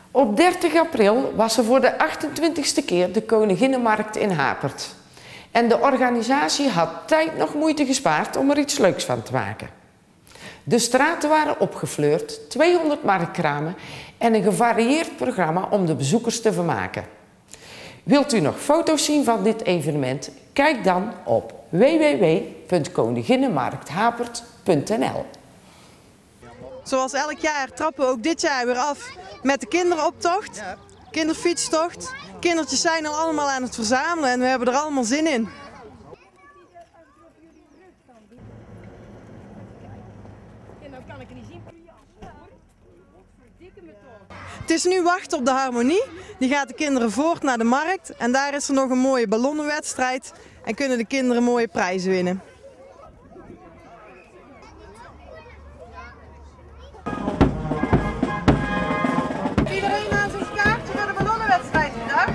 Op 30 april was er voor de 28e keer de Koninginnenmarkt in Hapert. En de organisatie had tijd nog moeite gespaard om er iets leuks van te maken. De straten waren opgefleurd, 200 marktkramen en een gevarieerd programma om de bezoekers te vermaken. Wilt u nog foto's zien van dit evenement? Kijk dan op www.koninginnenmarkthapert.nl. Zoals elk jaar trappen we ook dit jaar weer af met de kinderoptocht, kinderfietstocht. Kindertjes zijn al allemaal aan het verzamelen en we hebben er allemaal zin in. Het is nu wachten op de harmonie. Die gaat de kinderen voort naar de markt en daar is er nog een mooie ballonnenwedstrijd en kunnen de kinderen mooie prijzen winnen. Iedereen aan zijn kaartje voor de ballonnenwedstrijd gedacht?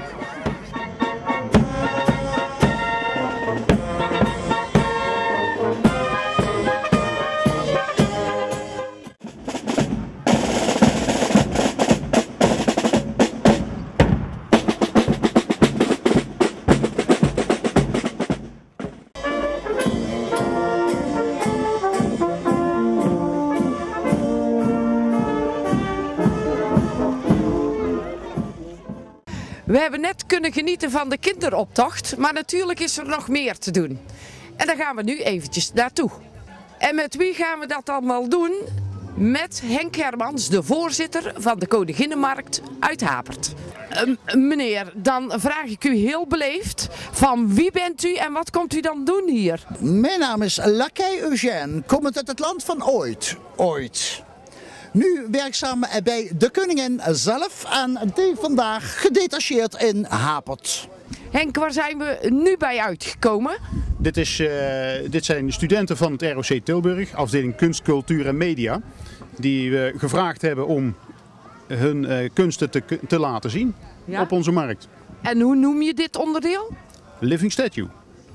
We hebben net kunnen genieten van de kinderoptocht, maar natuurlijk is er nog meer te doen. En daar gaan we nu eventjes naartoe. En met wie gaan we dat allemaal doen? Met Henk Hermans, de voorzitter van de Koninginnenmarkt uit Hapert. Meneer, dan vraag ik u heel beleefd, van wie bent u en wat komt u dan doen hier? Mijn naam is Lakij Eugène, komend uit het land van ooit. Nu werkzaam bij de koningin zelf en die vandaag gedetacheerd in Hapert. Henk, waar zijn we nu bij uitgekomen? Dit zijn studenten van het ROC Tilburg, afdeling Kunst, Cultuur en Media. Die we gevraagd hebben om hun kunsten te laten zien op onze markt. En hoe noem je dit onderdeel? Living Statue.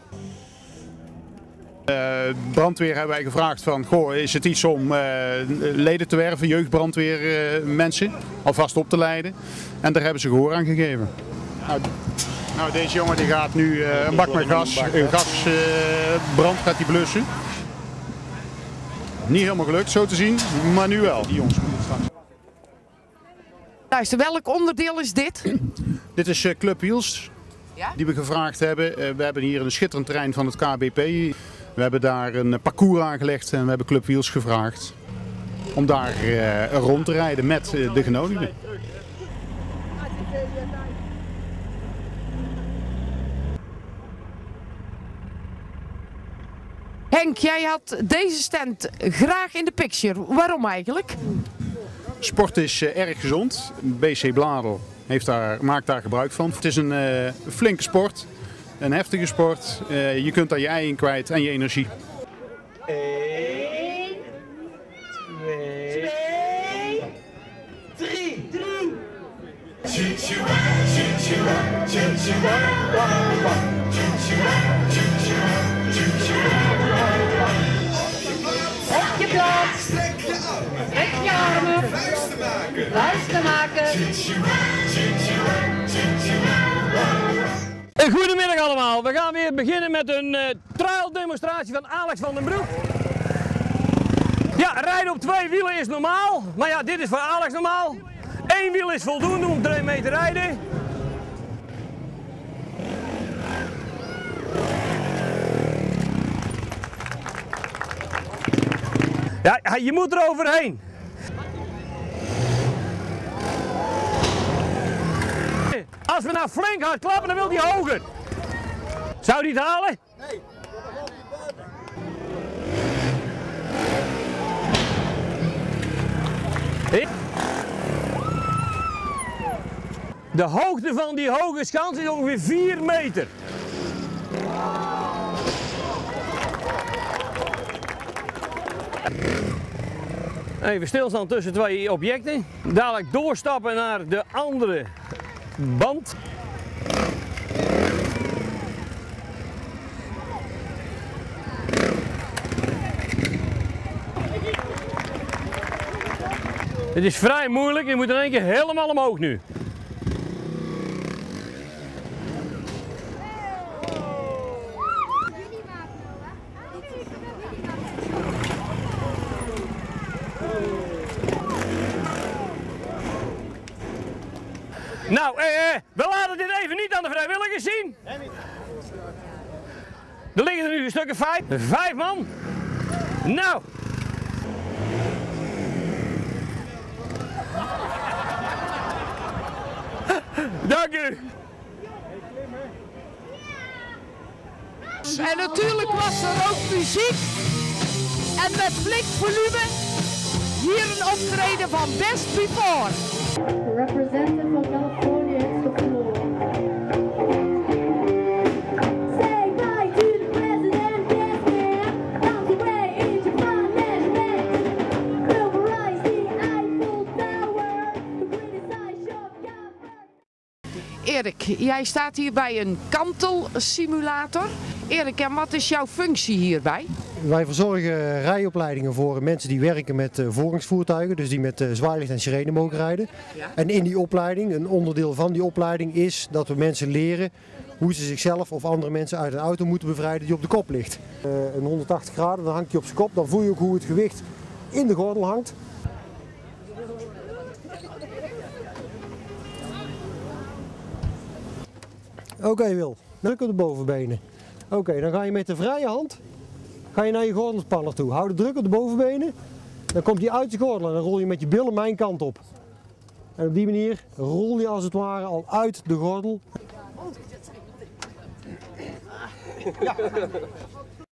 Brandweer hebben wij gevraagd van, goh, is het iets om leden te werven, jeugdbrandweermensen, alvast op te leiden. En daar hebben ze gehoor aan gegeven. Nou, deze jongen die gaat nu een bak met gas, een gasbrand gaat hij blussen. Niet helemaal gelukt zo te zien, maar nu wel. Die jongens moeten straks. Luister, welk onderdeel is dit? Dit is Club Wheels, die we gevraagd hebben. We hebben hier een schitterend terrein van het KBP. We hebben daar een parcours aangelegd en we hebben Club Wheels gevraagd om daar rond te rijden met de genodigden. Henk, jij had deze stand graag in de picture. Waarom eigenlijk? Sport is erg gezond. BC Bladel maakt daar gebruik van. Het is een flinke sport, een heftige sport. Je kunt daar je ei in kwijt en je energie. 1, 2, 3. Op je plaats, strek je armen, vuisten maken. Goedemiddag allemaal, we gaan weer beginnen met een trial demonstratie van Alex van den Broek. Ja, rijden op 2 wielen is normaal, maar ja, dit is voor Alex normaal. 1 wiel is voldoende om 3 mee te rijden. Ja, je moet er overheen. Als we nou flink hard klappen, dan wil hij hoger. Zou die het halen? Nee. De hoogte van die hoge schans is ongeveer 4 meter. Even stilstaan tussen 2 objecten. Dadelijk doorstappen naar de andere band. Het is vrij moeilijk, je moet in één keer helemaal omhoog nu. Nou, we laten dit even niet aan de vrijwilligers zien. Er liggen er nu een stuk of 5 man. Nou. Dank u. En natuurlijk was er ook muziek. En met flink volume hier een optreden van Best Before. The representative of California hits the floor. Say bye to the president, yes man. Bounce away in Japan, management. Pulverize the Eiffel Tower. The criticized shop. Erik, jij staat hier bij een kantelsimulator. Erik, en wat is jouw functie hierbij? Wij verzorgen rijopleidingen voor mensen die werken met voorrangsvoertuigen, dus die met zwaailicht en sirene mogen rijden. Ja. En in die opleiding, een onderdeel van die opleiding is dat we mensen leren hoe ze zichzelf of andere mensen uit een auto moeten bevrijden die op de kop ligt. Een 180 graden, dan hangt hij op zijn kop, dan voel je ook hoe het gewicht in de gordel hangt. Oké, Wil, druk op de bovenbenen. Oké, dan ga je met de vrije hand naar je gordelspanner toe. Hou de druk op de bovenbenen. Dan komt die uit je gordel en dan rol je met je billen mijn kant op. En op die manier rol je als het ware al uit de gordel. Ja.